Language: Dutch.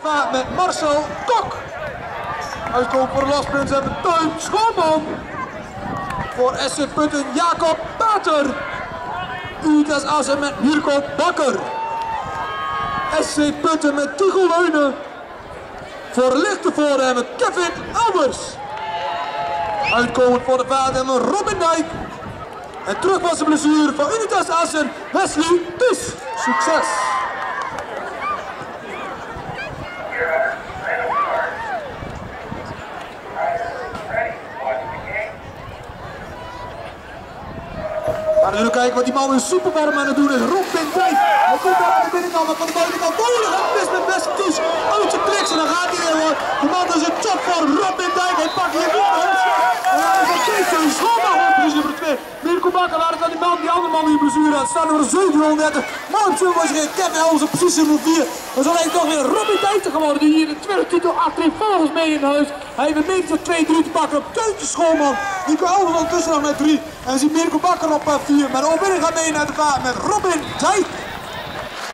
vaart met Marcel Kok. Uitkomt voor de lastpunt hebben we Teun Schoonman. Voor SC Putten Jacob Pater. UTS Assen met Mirko Bakker. SC Putten met Tigo Leunen. Voor Lichtenvoorde hebben we Kevin Albers. Uitkomend voor de vaart hebben we Robin Dijk. En terug was de blessure van Unitas Assen, Wesley Ties. Succes! We gaan nu kijken wat die man in superwarm aan het doen is. Robin Dijk. Hij komt daar aan de binnenkant, maar van de buitenkant. Moeilijk gaat mis met Wesley Ties. Uit zijn kliks en dan gaat hij weer. De man is een top voor Robin Dijk. Hij pakt hier weer de hoofd. En dan is het Kees een schoonmaak op de nummer 2. Mirko Bakker, waar is dan die andere man die blessure had. Staan er 730. Mooi op was gereden. Kevin Helms op precies nummer 4. Dan zal hij toch weer Robin Dijk te geworden. Die hier de tweede titel achterin volgens mee in huis. Hij heeft een meter 2-3 te pakken op Teuntje Schoonman. Nico Elvers ondertussen nog met 3. En we zien Mirko Bakker op 4. Maar de opwinning gaat mee naar de vaart met Robin Dijk.